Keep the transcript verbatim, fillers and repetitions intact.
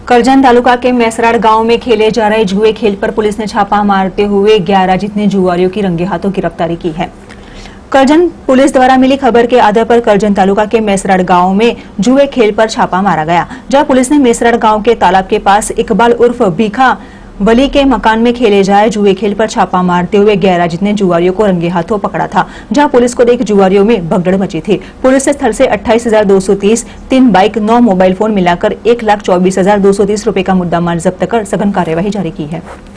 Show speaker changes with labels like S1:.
S1: करजन तालुका के मैसराड़ गांव में खेले जा रहे जुए खेल पर पुलिस ने छापा मारते हुए ग्यारह जितने जुआरियों की रंगे हाथों गिरफ्तारी की है। करजन पुलिस द्वारा मिली खबर के आधार पर करजन तालुका के मैसराड़ गांव में जुए खेल पर छापा मारा गया, जहां पुलिस ने मैसराड़ गांव के तालाब के पास इकबाल उर्फ भीखा वली के मकान में खेले जाए जुए खेल पर छापा मारते हुए ग्यारह जितने जुआरियों को रंगे हाथों पकड़ा था, जहां पुलिस को देख जुआरियों में भगदड़ मची थी। पुलिस ने स्थल से अट्ठाईस हजार दो सौ तीस, तीन बाइक, नौ मोबाइल फोन मिलाकर एक लाख चौबीस हजार दो सौ तीस रूपये का मुद्दा माल जब्त कर सघन कार्यवाही जारी की है।